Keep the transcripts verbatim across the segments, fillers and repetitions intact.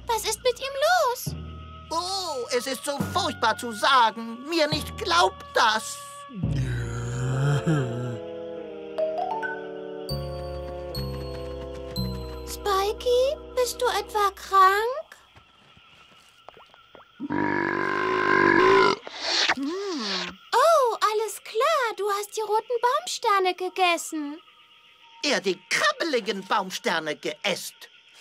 Was ist mit ihm los? Oh, es ist so furchtbar zu sagen. Mir nicht glaubt das. Spikey, bist du etwa krank? Hm. Oh, alles klar. Du hast die roten Baumsterne gegessen. Er die krabbeligen Baumsterne geäst.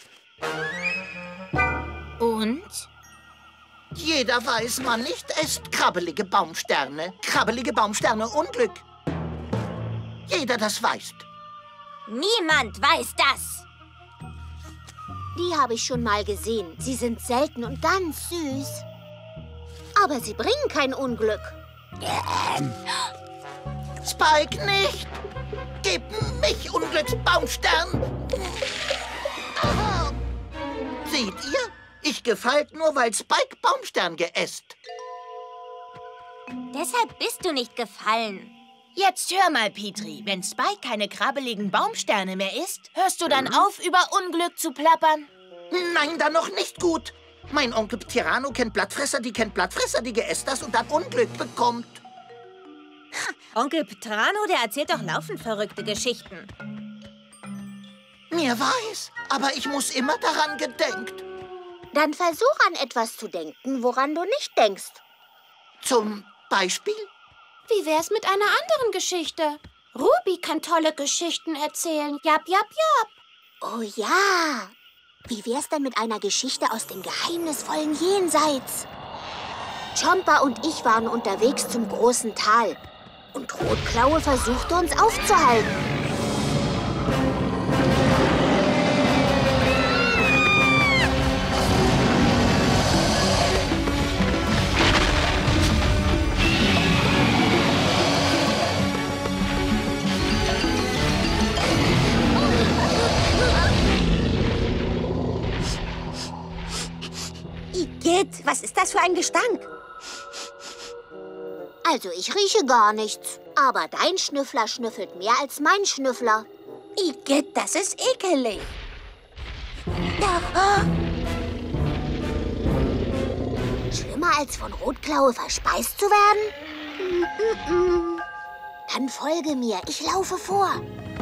Und? Jeder weiß, man nicht esst krabbelige Baumsterne. Krabbelige Baumsterne Unglück. Jeder das weiß. Niemand weiß das. Die habe ich schon mal gesehen. Sie sind selten und ganz süß. Aber sie bringen kein Unglück. Spike nicht! Gib mich Unglücksbaumstern! Aha. Seht ihr? Ich gefällt nur, weil Spike Baumstern geäst. Deshalb bist du nicht gefallen. Jetzt hör mal, Petri. Wenn Spike keine krabbeligen Baumsterne mehr isst, hörst du dann auf, über Unglück zu plappern? Nein, dann noch nicht gut. Mein Onkel Tyranno kennt Blattfresser, die kennt Blattfresser, die geäst das und dann Unglück bekommt. Onkel Petrano, der erzählt doch laufend verrückte Geschichten. Mir weiß, aber ich muss immer daran gedenkt. Dann versuch an etwas zu denken, woran du nicht denkst. Zum Beispiel? Wie wär's mit einer anderen Geschichte? Ruby kann tolle Geschichten erzählen. Jap, jap, jap. Oh ja. Wie wär's denn mit einer Geschichte aus dem geheimnisvollen Jenseits? Chomper und ich waren unterwegs zum großen Tal. Und Rotklaue versuchte uns aufzuhalten. Igitt, was ist das für ein Gestank? Also ich rieche gar nichts. Aber dein Schnüffler schnüffelt mehr als mein Schnüffler. Igitt, das ist ekelig. Ja. Schlimmer als von Rotklaue verspeist zu werden? Dann folge mir, ich laufe vor.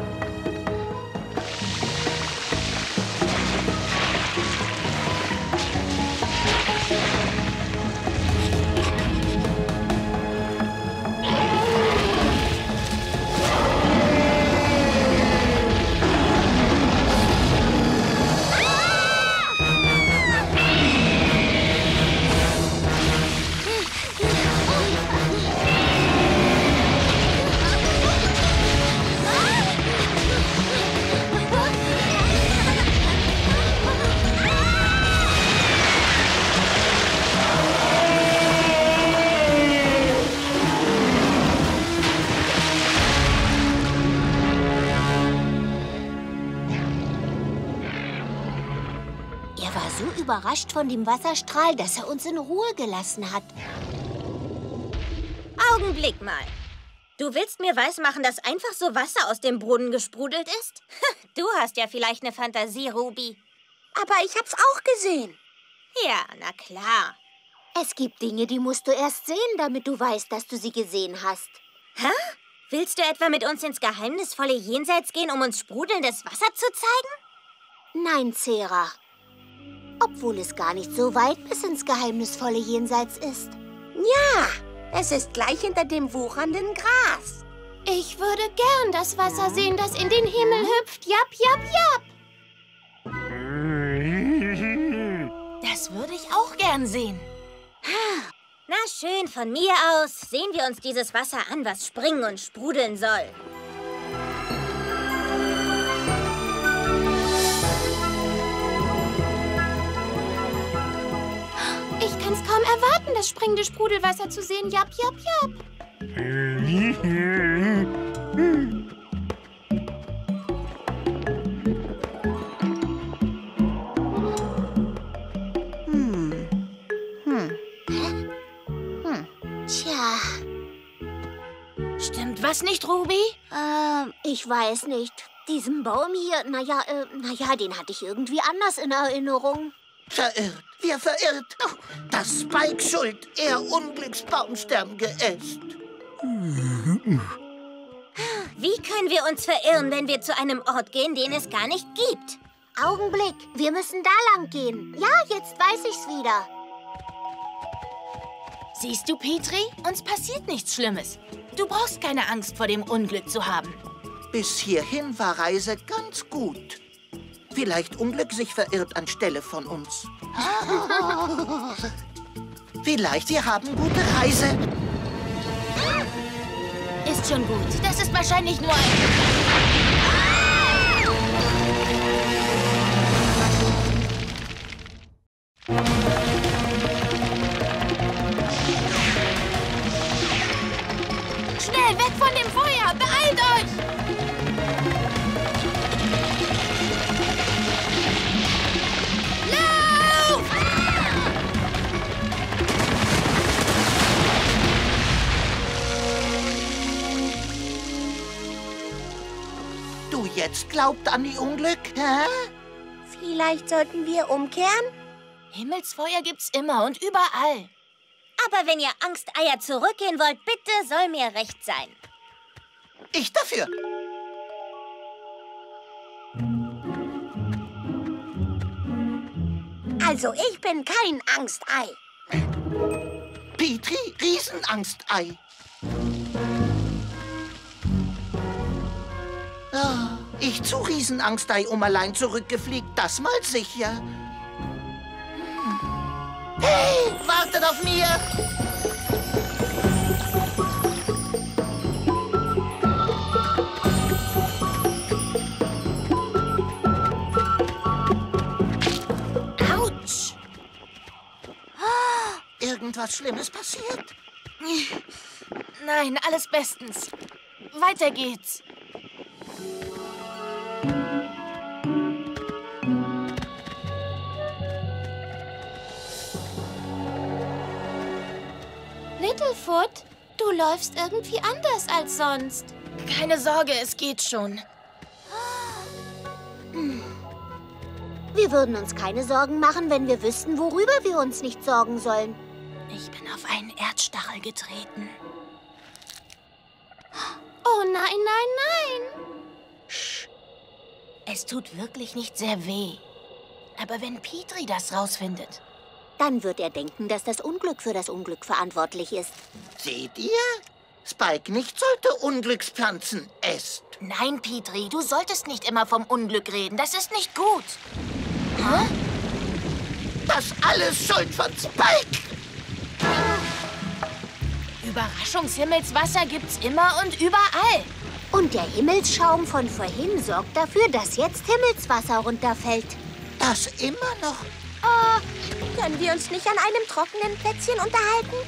Überrascht von dem Wasserstrahl, dass er uns in Ruhe gelassen hat. Augenblick mal. Du willst mir weismachen, dass einfach so Wasser aus dem Brunnen gesprudelt ist? Du hast ja vielleicht eine Fantasie, Ruby. Aber ich hab's auch gesehen. Ja, na klar. Es gibt Dinge, die musst du erst sehen, damit du weißt, dass du sie gesehen hast. Hä? Willst du etwa mit uns ins geheimnisvolle Jenseits gehen, um uns sprudelndes Wasser zu zeigen? Nein, Zera. Obwohl es gar nicht so weit bis ins geheimnisvolle Jenseits ist. Ja, es ist gleich hinter dem wuchernden Gras. Ich würde gern das Wasser sehen, das in den Himmel hüpft. Jap, jap, jap. Das würde ich auch gern sehen. Na schön, von mir aus sehen wir uns dieses Wasser an, was springen und sprudeln soll. Ich kann's kaum erwarten, das springende Sprudelwasser zu sehen. Jap, jap, jap. Hm. Hm. Hm. Tja. Stimmt was nicht, Ruby? Äh, ich weiß nicht. Diesen Baum hier, naja, äh, naja, den hatte ich irgendwie anders in Erinnerung. Verirrt, wir verirrt. Oh, das Spike schuld, er Unglücksbaumstern geäst. Wie können wir uns verirren, wenn wir zu einem Ort gehen, den es gar nicht gibt? Augenblick, wir müssen da lang gehen. Ja, jetzt weiß ich's wieder. Siehst du, Petri? Uns passiert nichts Schlimmes. Du brauchst keine Angst vor dem Unglück zu haben. Bis hierhin war Reise ganz gut. Vielleicht Unglück sich verirrt anstelle von uns. Vielleicht wir haben gute Reise. Ist schon gut. Das ist wahrscheinlich nur ein... Schnell, weg von dem Feuer! Beeilt euch! Lauf! Du jetzt glaubt an die Unglück, hä? Vielleicht sollten wir umkehren? Himmelsfeuer gibt's immer und überall. Aber wenn ihr Angsteier zurückgehen wollt, bitte soll mir recht sein. Ich dafür. Also, ich bin kein Angstei. Petri, Riesenangstei. Ah, ich zu Riesenangstei um allein zurückgefliegt, das mal sicher. Hm. Hey, wartet auf mir! Autsch! Irgendwas Schlimmes passiert? Nein, alles bestens. Weiter geht's. Littlefoot, du läufst irgendwie anders als sonst. Keine Sorge, es geht schon. Wir würden uns keine Sorgen machen, wenn wir wüssten, worüber wir uns nicht sorgen sollen. Ich bin auf einen Erdstachel getreten. Oh nein, nein, nein. Es tut wirklich nicht sehr weh. Aber wenn Petri das rausfindet... Dann wird er denken, dass das Unglück für das Unglück verantwortlich ist. Seht ihr? Spike nicht sollte Unglückspflanzen esst. Nein, Petri, du solltest nicht immer vom Unglück reden. Das ist nicht gut. Hä? Das alles Schuld von Spike. Überraschungshimelswasser gibt's immer und überall. Und der Himmelsschaum von vorhin sorgt dafür, dass jetzt Himmelswasser runterfällt. Das immer noch. Oh, können wir uns nicht an einem trockenen Plätzchen unterhalten?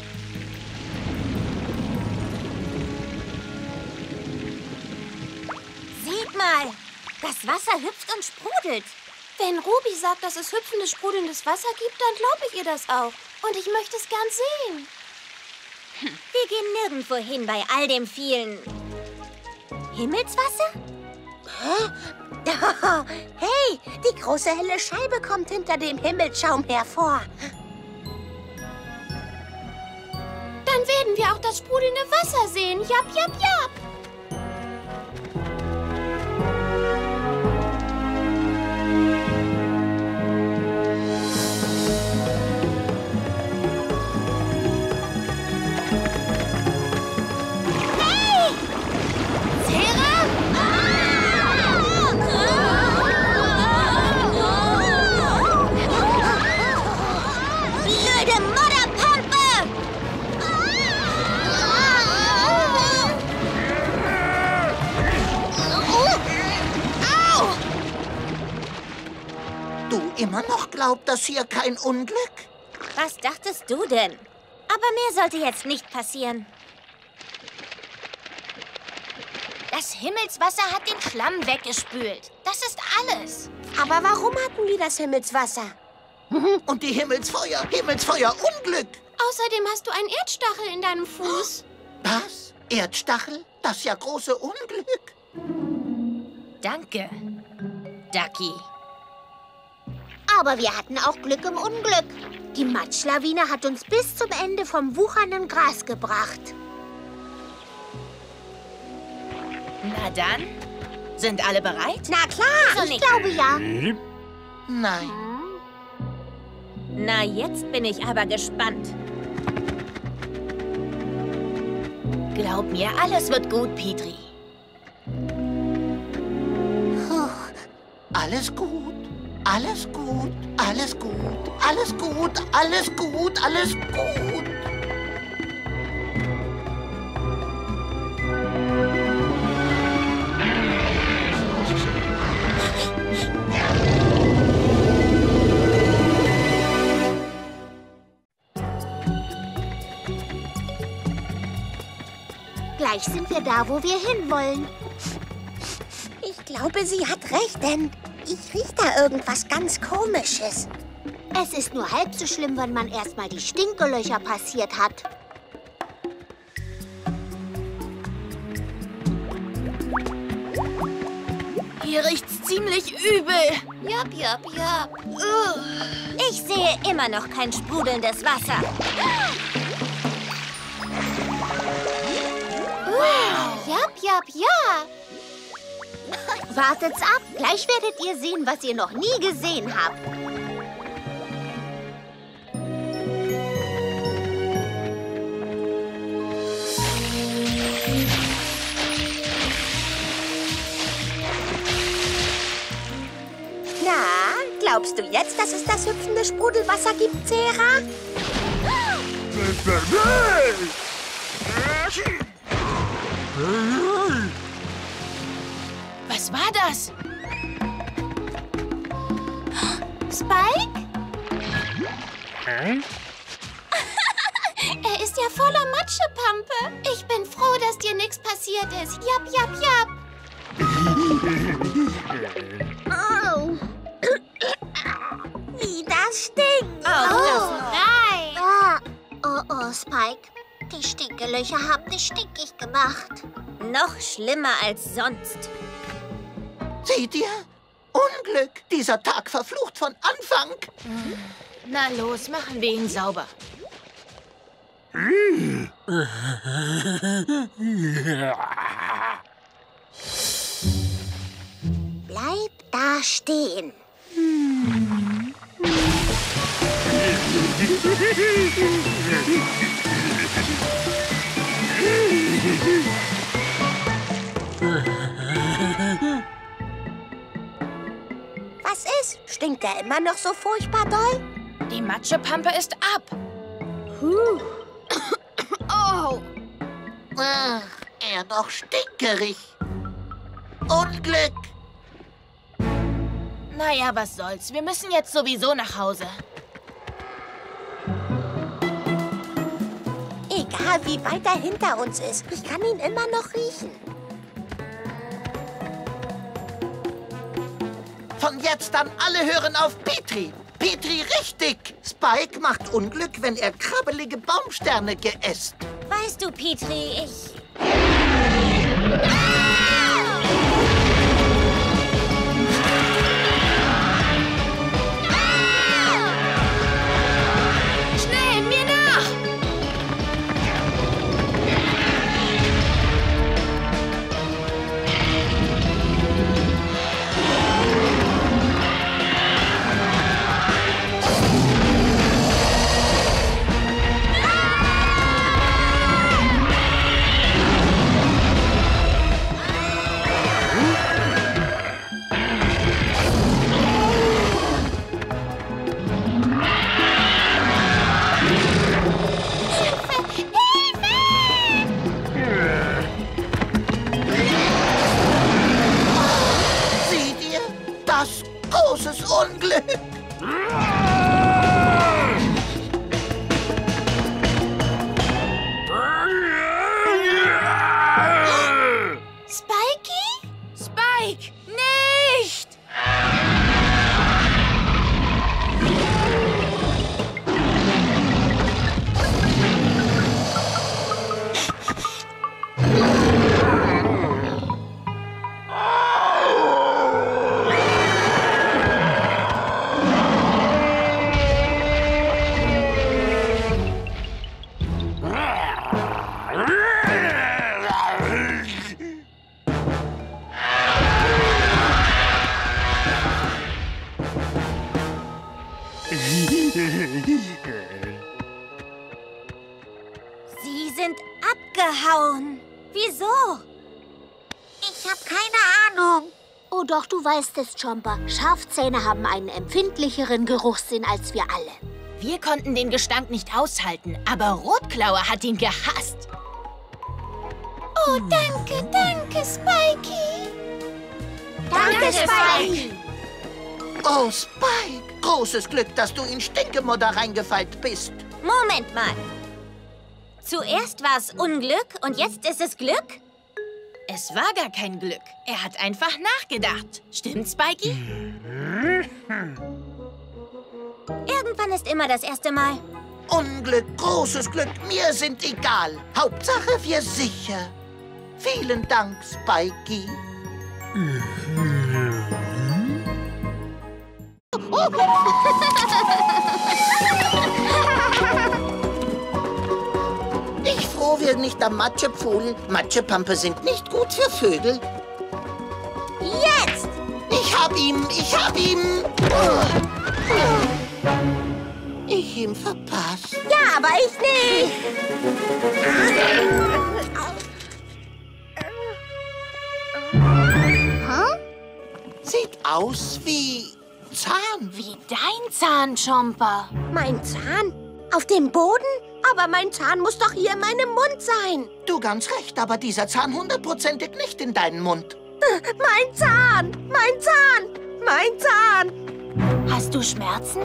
Seht mal, das Wasser hüpft und sprudelt. Wenn Ruby sagt, dass es hüpfendes, sprudelndes Wasser gibt, dann glaube ich ihr das auch. Und ich möchte es gern sehen. Wir gehen nirgendwo hin bei all dem vielen... Himmelswasser? Hey, die große helle Scheibe kommt hinter dem Himmelsschaum hervor. Dann werden wir auch das sprudelnde Wasser sehen. Jap, jap, jap. Immer noch glaubt, dass hier kein Unglück? Was dachtest du denn? Aber mehr sollte jetzt nicht passieren. Das Himmelswasser hat den Schlamm weggespült. Das ist alles. Aber warum hatten wir das Himmelswasser? Und die Himmelsfeuer, Himmelsfeuer, Unglück. Außerdem hast du einen Erdstachel in deinem Fuß. Was? Erdstachel? Das ja große Unglück. Danke, Ducky. Aber wir hatten auch Glück im Unglück. Die Matschlawine hat uns bis zum Ende vom wuchernden Gras gebracht. Na dann, sind alle bereit? Na klar, So ich nicht. glaube ja. Nein. Na, jetzt bin ich aber gespannt. Glaub mir, alles wird gut, Petri. Alles gut, alles gut, alles gut, alles gut, alles gut, alles gut. Gleich sind wir da, wo wir hinwollen. Ich glaube, sie hat recht, denn ich rieche da irgendwas ganz Komisches. Es ist nur halb so schlimm, wenn man erstmal die Stinkelöcher passiert hat. Hier riecht's ziemlich übel. Jupp, jupp, jupp. Ich sehe immer noch kein sprudelndes Wasser. Jap, jap, ja. Wartet's ab. Gleich werdet ihr sehen, was ihr noch nie gesehen habt. Na, glaubst du jetzt, dass es das hüpfende Sprudelwasser gibt, Zera? Was war das? Spike? Er ist ja voller Matschepampe. Ich bin froh, dass dir nichts passiert ist. Jap, jap, jap. Oh. Wie das stinkt. Oh, Nein. Ah. Oh, oh, Spike. Die Stinkelöcher haben dich stinkig gemacht. noch schlimmer als sonst. Seht ihr? Unglück. Dieser Tag verflucht von Anfang. Na los, machen wir ihn sauber. Bleib da stehen. Was ist? Stinkt er immer noch so furchtbar doll? Die Matschepampe ist ab. Oh. Ach, er noch stinkerig. Unglück. Naja, was soll's. Wir müssen jetzt sowieso nach Hause. Egal, wie weit er hinter uns ist, ich kann ihn immer noch riechen. Von jetzt an alle hören auf Petri. Petri richtig. Spike macht Unglück, wenn er krabbelige Baumsterne geäst. Weißt du, Petri, ich... Schnell, mir nach! Sie sind abgehauen. Wieso? Ich habe keine Ahnung. Oh doch, du weißt es, Chomper. Schafzähne haben einen empfindlicheren Geruchssinn als wir alle. Wir konnten den Gestank nicht aushalten, aber Rotklaue hat ihn gehasst. Oh, danke, danke, Spikey. Danke, Spike. Oh, Spike, großes Glück, dass du in Stinkemodder reingefallen bist. Moment mal. Zuerst war es Unglück und jetzt ist es Glück? Es war gar kein Glück. Er hat einfach nachgedacht. Stimmt's, Spikey? Irgendwann ist immer das erste Mal. Unglück, großes Glück, mir sind egal. Hauptsache, wir sicher. Vielen Dank, Spikey. Ich froh, wir nicht am Matschepfuhl. Matschepampe sind nicht gut für Vögel. Jetzt! Ich hab ihn, ich hab ihn. Oh. Ich ihm verpasst. Ja, aber ich nicht. Sieht aus wie Zahn. Wie dein Zahn, Chomper. Mein Zahn? Auf dem Boden? Aber mein Zahn muss doch hier in meinem Mund sein. Du ganz recht, aber dieser Zahn hundertprozentig nicht in deinen Mund. Mein Zahn! Mein Zahn! Mein Zahn! Hast du Schmerzen?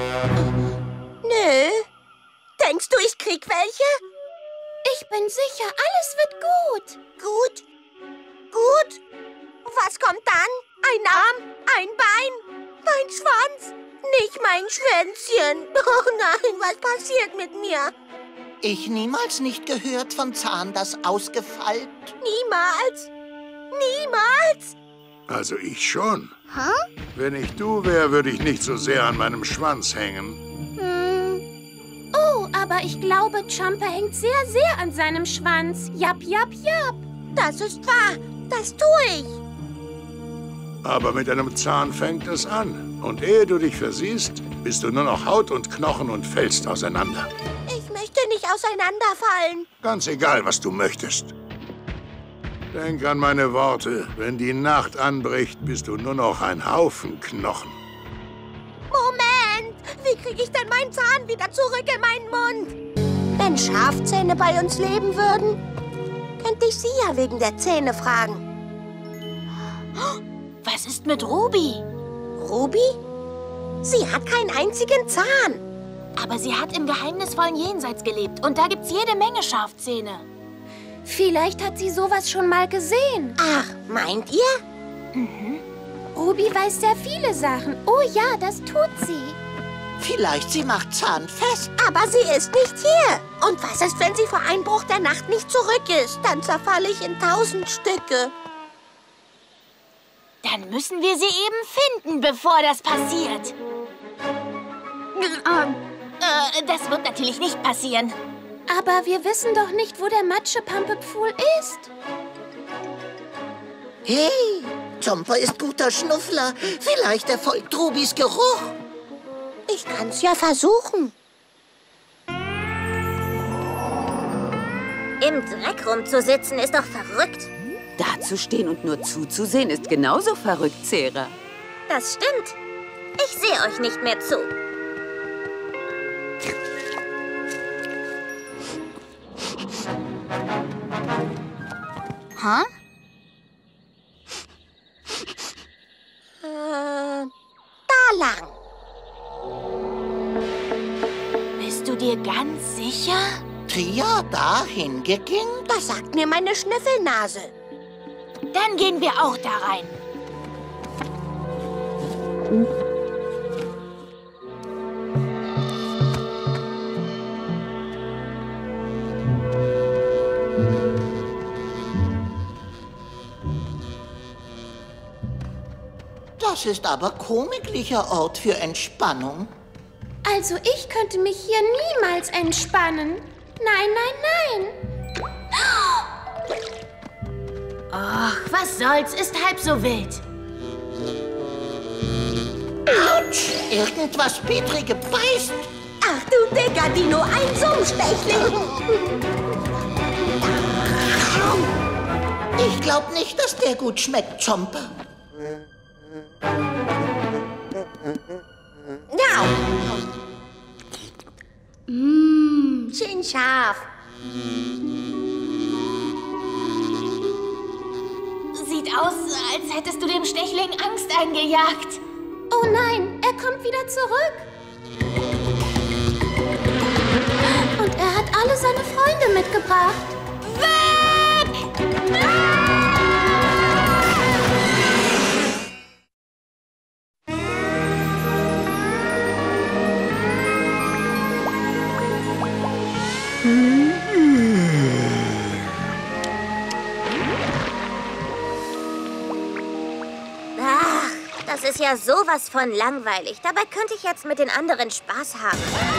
Nö. Denkst du, ich krieg welche? Ich bin sicher, alles wird gut. Gut? Gut? Was kommt dann? Ein Arm? Ein Bein? Mein Schwanz? Nicht mein Schwänzchen. Oh nein, was passiert mit mir? Ich niemals nicht gehört von Zahn, das ausgefallen. Niemals. Niemals. Also ich schon. Hä? Wenn ich du wäre, würde ich nicht so sehr an meinem Schwanz hängen. Hm. Oh, aber ich glaube, Chomper hängt sehr, sehr an seinem Schwanz. Japp, japp, japp. Das ist wahr. Das tue ich. Aber mit einem Zahn fängt es an. Und ehe du dich versiehst, bist du nur noch Haut und Knochen und fällst auseinander. Ich möchte nicht auseinanderfallen. Ganz egal, was du möchtest. Denk an meine Worte. Wenn die Nacht anbricht, bist du nur noch ein Haufen Knochen. Moment! Wie kriege ich denn meinen Zahn wieder zurück in meinen Mund? Wenn Schafzähne bei uns leben würden, könnte ich sie ja wegen der Zähne fragen. Was ist mit Ruby? Ruby? Sie hat keinen einzigen Zahn. Aber sie hat im geheimnisvollen Jenseits gelebt und da gibt's jede Menge Schafzähne. Vielleicht hat sie sowas schon mal gesehen. Ach, meint ihr? Mhm. Ruby weiß sehr viele Sachen. Oh ja, das tut sie. Vielleicht sie macht Zahn fest. Aber sie ist nicht hier. Und was ist, wenn sie vor Einbruch der Nacht nicht zurück ist? Dann zerfalle ich in tausend Stücke. Dann müssen wir sie eben finden, bevor das passiert. Ähm, Äh, das wird natürlich nicht passieren. aber wir wissen doch nicht, wo der Matschepampepfuhl ist. Hey, Chomper ist guter Schnuffler. Vielleicht erfolgt Rubys Geruch. Ich kann's ja versuchen. Im Dreck rumzusitzen ist doch verrückt. Dazustehen und nur zuzusehen ist genauso verrückt, Zera. Das stimmt. Ich sehe euch nicht mehr zu. Hä? Äh, da lang. Bist du dir ganz sicher? Tria dahin gegangen? Das sagt mir meine Schnüffelnase. Dann gehen wir auch da rein. Das ist aber komiglicher Ort für Entspannung. Also ich könnte mich hier niemals entspannen. Nein, nein, nein. Ach, was soll's, ist halb so wild. Autsch! Irgendwas Petri gebeißt. Ach du dicker Dino, ein Summstechling. Ich glaube nicht, dass der gut schmeckt, Chomper. Ja. Mmh, schön scharf. Sieht aus, als hättest du dem Stechling Angst eingejagt. Oh nein, er kommt wieder zurück. Und er hat alle seine Freunde mitgebracht. Weg! Ach, das ist ja sowas von langweilig. Dabei könnte ich jetzt mit den anderen Spaß haben.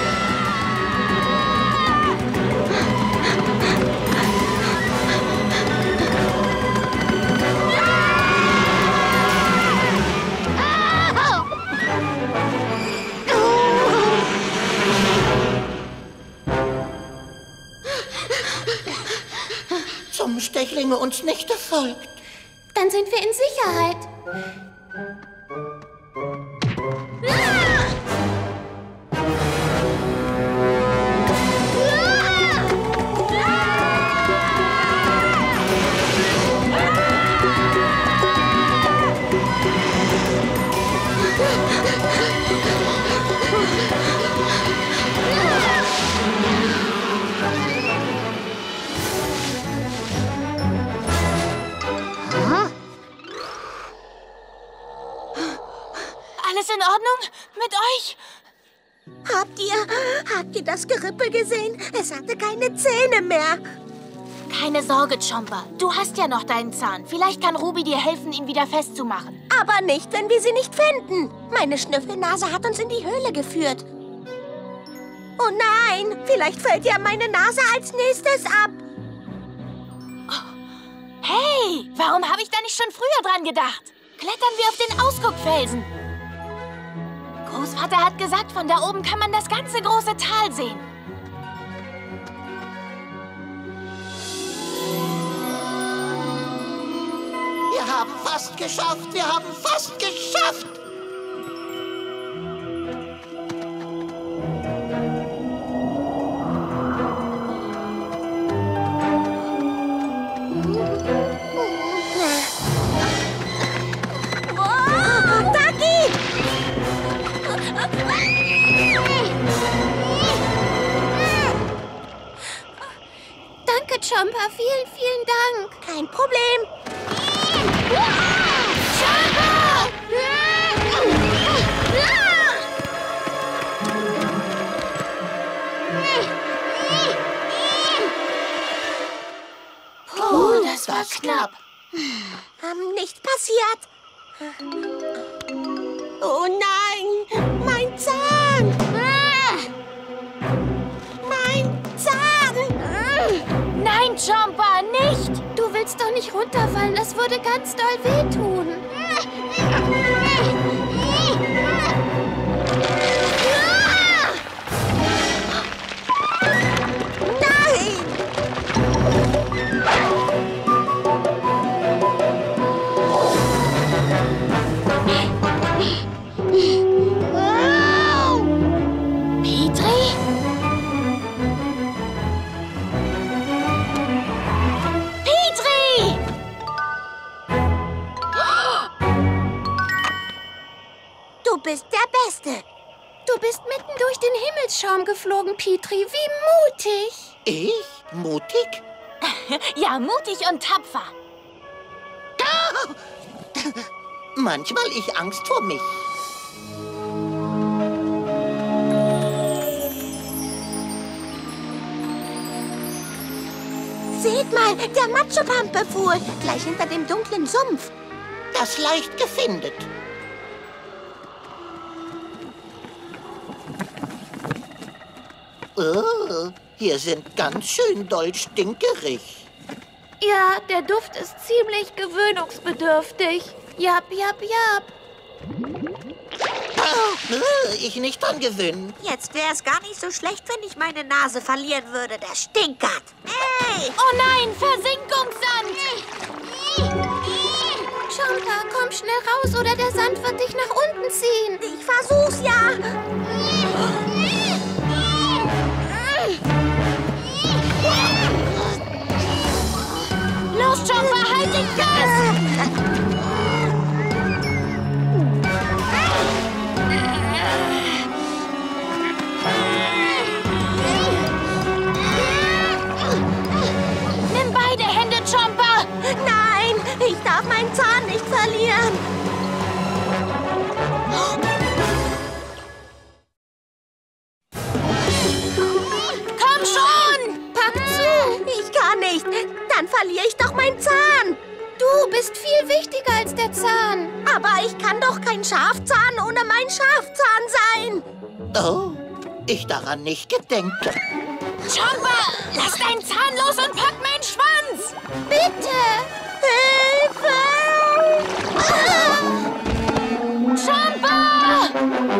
Zum Stechlinge uns nicht erfolgt. Dann sind wir in Sicherheit. Alles in Ordnung mit euch? Habt ihr, habt ihr das Gerippe gesehen? Es hatte keine Zähne mehr. Keine Sorge, Chomper. Du hast ja noch deinen Zahn. Vielleicht kann Ruby dir helfen, ihn wieder festzumachen. Aber nicht, wenn wir sie nicht finden. Meine Schnüffelnase hat uns in die Höhle geführt. Oh nein, vielleicht fällt ja meine Nase als nächstes ab. Hey, warum habe ich da nicht schon früher dran gedacht? Klettern wir auf den Ausguckfelsen. Großvater hat gesagt, von da oben kann man das ganze große Tal sehen. Wir haben fast geschafft, wir haben fast geschafft. Oh, Ducky! Danke, Chomper. Vielen, vielen Dank. Kein Problem. Oh, das war knapp. Ähm, nicht passiert. Oh nein, mein Zahn. Mein Zahn. Nein, Chomper, nicht. Du willst doch nicht runterfallen. Das würde ganz doll wehtun. Petri? Petri! Du bist der Beste. Du bist mitten durch den Himmelsschaum geflogen, Petri. Wie mutig. Ich? Mutig? Ja, mutig und tapfer. Manchmal ich Angst vor mich. Seht mal, der Matschepampe-Pfuhl, gleich hinter dem dunklen Sumpf. Das leicht gefindet. Oh, hier sind ganz schön doll stinkerig. Ja, der Duft ist ziemlich gewöhnungsbedürftig. Jap, jap, jap. Ich nicht dran gewöhnen. Jetzt wäre es gar nicht so schlecht, wenn ich meine Nase verlieren würde. Das stinkert. Hey! Oh nein, Versinkungssand! Chomper, komm schnell raus oder der Sand wird dich nach unten ziehen. Ich versuch's ja. Los, Chomper, halt dich fest! Nimm beide Hände, Chomper! Nein, ich darf meinen Zahn nicht verlieren. Komm schon! Pack zu! Ich kann nicht. Dann verliere ich doch meinen Zahn. Du bist viel wichtiger als der Zahn. Aber ich kann doch kein Schafzahn ohne mein Schafzahn sein. Oh, ich daran nicht gedenkt. Chomper, lass deinen Zahn los und pack meinen Schwanz! Bitte! Hilfe! Chomper!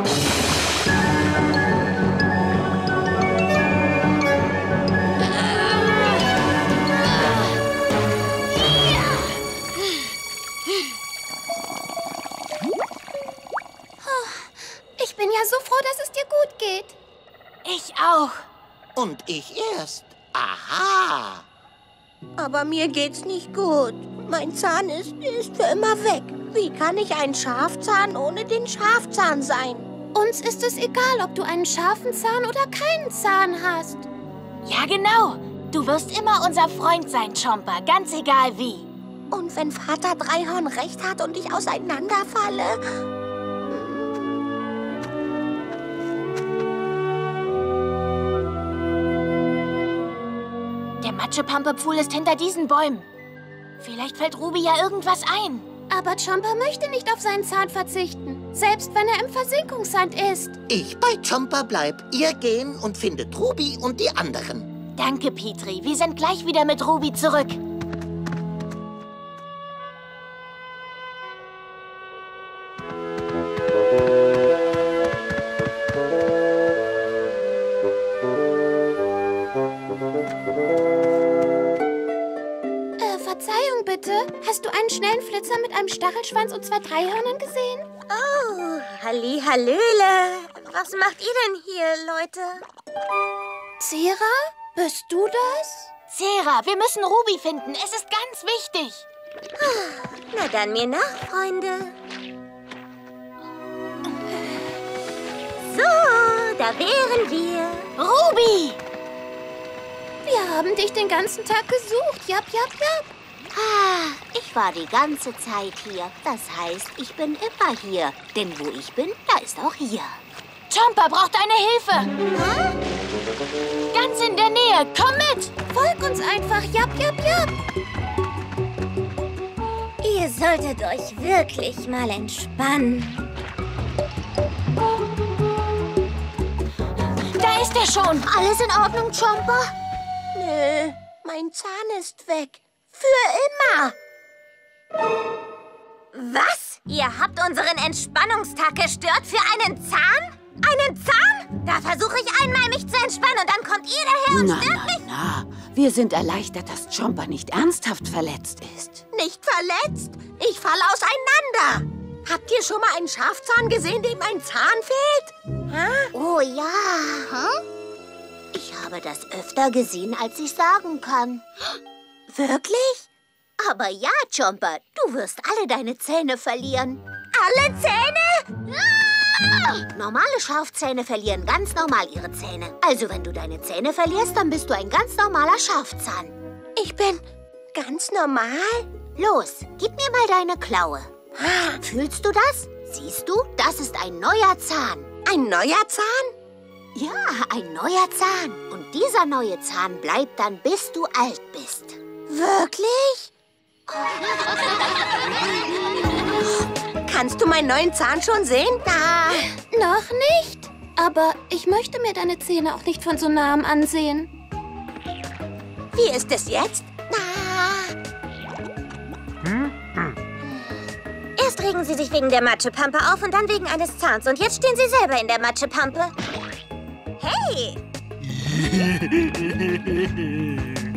Ich bin ja so froh, dass es dir gut geht. Ich auch. Und ich erst. Aha. Aber mir geht's nicht gut. Mein Zahn ist, ist für immer weg. Wie kann ich ein Schafzahn ohne den Schafzahn sein? Uns ist es egal, ob du einen scharfen Zahn oder keinen Zahn hast. Ja, genau. Du wirst immer unser Freund sein, Chomper. Ganz egal wie. Und wenn Vater Dreihorn recht hat und ich auseinanderfalle? Der Matschepampe-Pfuhl ist hinter diesen Bäumen. Vielleicht fällt Ruby ja irgendwas ein. Aber Chomper möchte nicht auf seinen Zahn verzichten. Selbst wenn er im Versinkungssand ist. Ich bei Chomper bleib. Ihr gehen und findet Ruby und die anderen. Danke, Petrie. Wir sind gleich wieder mit Ruby zurück. Äh, Verzeihung bitte. Hast du einen schnellen Flitzer mit einem Stachelschwanz und zwei Dreihörnern gesehen? Oh, halli, hallöle. Was macht ihr denn hier, Leute? Zera? Bist du das? Zera, wir müssen Ruby finden. Es ist ganz wichtig. Na dann mir nach, Freunde. So, da wären wir. Ruby! Wir haben dich den ganzen Tag gesucht. Jap, jap, jap. Ah, ich war die ganze Zeit hier. Das heißt, ich bin immer hier. Denn wo ich bin, da ist auch hier. Chomper braucht deine Hilfe. Hm? Ganz in der Nähe. Komm mit. Folg uns einfach. Jap, jap, jap. Ihr solltet euch wirklich mal entspannen. Da ist er schon. Alles in Ordnung, Chomper? Nö, mein Zahn ist weg. Für immer. Was? Ihr habt unseren Entspannungstag gestört für einen Zahn? Einen Zahn? Da versuche ich einmal, mich zu entspannen und dann kommt ihr daher und Na, stört na, mich. na. Wir sind erleichtert, dass Chomper nicht ernsthaft verletzt ist. Nicht verletzt. Ich falle auseinander. Habt ihr schon mal einen Schafzahn gesehen, dem ein Zahn fehlt? Hä? Oh ja. Hm? Ich habe das öfter gesehen, als ich sagen kann. Wirklich? Aber ja, Chomper, du wirst alle deine Zähne verlieren. Alle Zähne? Normale Schafzähne verlieren ganz normal ihre Zähne. Also wenn du deine Zähne verlierst, dann bist du ein ganz normaler Schafzahn. Ich bin ganz normal? Los, gib mir mal deine Klaue. Fühlst du das? Siehst du, das ist ein neuer Zahn. Ein neuer Zahn? Ja, ein neuer Zahn. Und dieser neue Zahn bleibt dann, bis du alt bist. Wirklich? Kannst du meinen neuen Zahn schon sehen? Da. Noch nicht. Aber ich möchte mir deine Zähne auch nicht von so nahem ansehen. Wie ist es jetzt? Na. Erst regen Sie sich wegen der Matschepampe auf und dann wegen eines Zahns. Und jetzt stehen Sie selber in der Matschepampe. Hey!